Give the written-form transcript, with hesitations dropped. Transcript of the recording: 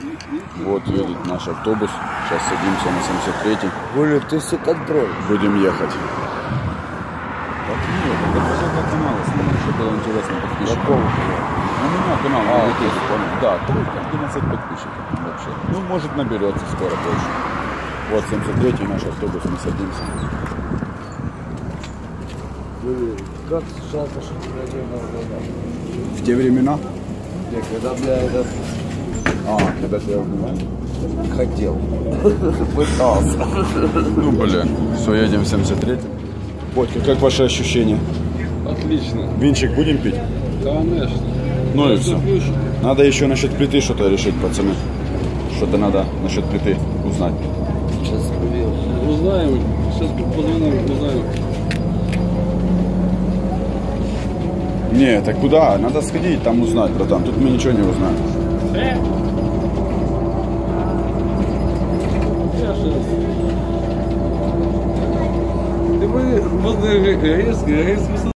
Вот едет наш автобус. Сейчас садимся на 73-й. Оля, ты все контроль. Будем ехать. Так нет, это просто канал, что было интересно подписчиков. У меня канал на YouTube, да, 11 подписчиков вообще. Ну, может, наберется скоро точно. Вот 73-й наш автобус, мы садимся. Как жалко, что ты надел на В те времена? когда, бля, этот Когда ты хотел. Пытался. Ну, блин, все, едем в 73-й. Бодька, как ваши ощущения? Отлично. Винчик будем пить? Конечно. Ну и все. Надо еще насчет плиты что-то решить, пацаны. Что-то надо насчет плиты узнать. Сейчас проверил. Узнаем. Сейчас позвоним, узнаем. Не, так куда? Надо сходить, там узнать, братан. Тут мы ничего не узнаем. Ты бы возле резко